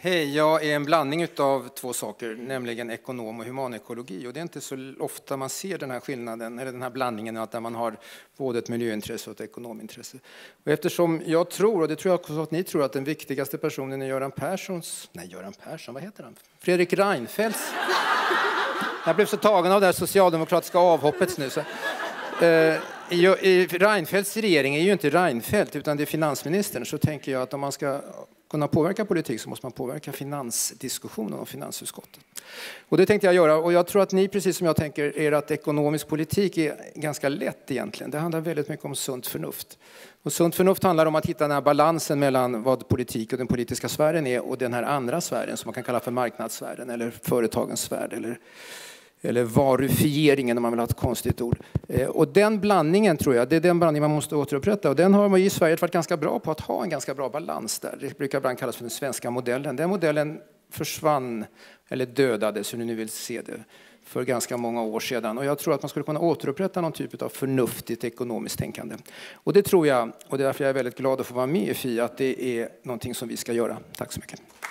Hej, jag är en blandning av två saker, nämligen ekonom och humanekologi. Och det är inte så ofta man ser den här skillnaden, eller den här blandningen, att man har både ett miljöintresse och ett ekonomintresse. Och eftersom jag tror, och det tror jag också att ni tror, att den viktigaste personen är vad heter han? Fredrik Reinfeldts. Jag blev så tagen av det här socialdemokratiska avhoppet nu. Så. I Reinfeldts regering är ju inte Reinfeldt utan det är finansministern, så tänker jag att om man ska kunna påverka politik så måste man påverka finansdiskussionen och finansutskottet. Och det tänkte jag göra, och jag tror att ni precis som jag tänker er att ekonomisk politik är ganska lätt egentligen. Det handlar väldigt mycket om sunt förnuft. Och sunt förnuft handlar om att hitta den här balansen mellan vad politik och den politiska sfären är och den här andra sfären som man kan kalla för marknadssfären eller företagens sfär eller varufieringen om man vill ha ett konstigt ord. Och den blandningen tror jag, det är den blandningen man måste återupprätta. Och den har man i Sverige varit ganska bra på, att ha en ganska bra balans där. Det brukar ibland kallas för den svenska modellen. Den modellen försvann, eller dödades, hur ni nu vill se det, för ganska många år sedan. Och jag tror att man skulle kunna återupprätta någon typ av förnuftigt ekonomiskt tänkande. Och det tror jag, och det är därför jag är väldigt glad att få vara med i FI, att det är någonting som vi ska göra. Tack så mycket.